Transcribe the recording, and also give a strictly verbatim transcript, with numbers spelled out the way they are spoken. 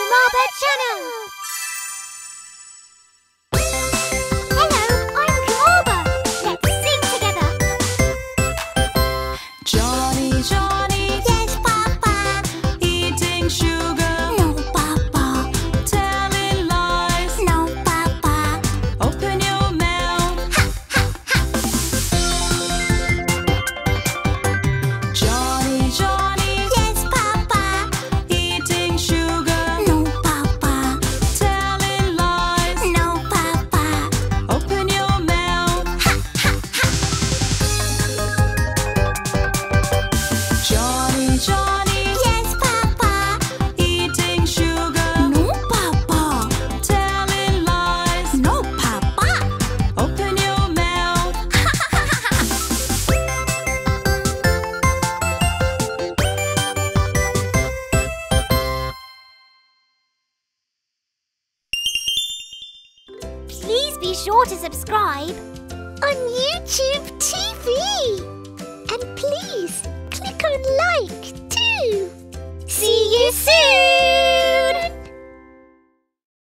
Kumarba Channel. Hello, I'm Kumarba. Let's sing together. Johny Johny Yes, Papa. eating sugar, No, Papa. telling lies. No, Papa. Open your mouth. Johny Johny Yes, Papa. eating sugar, No, Papa. telling lies. No, Papa. Open your mouth. Johny Johny Yes, Papa. eating sugar, No, Papa. telling lies. No, Papa. Open your mouth. Please be sure to subscribe on YouTube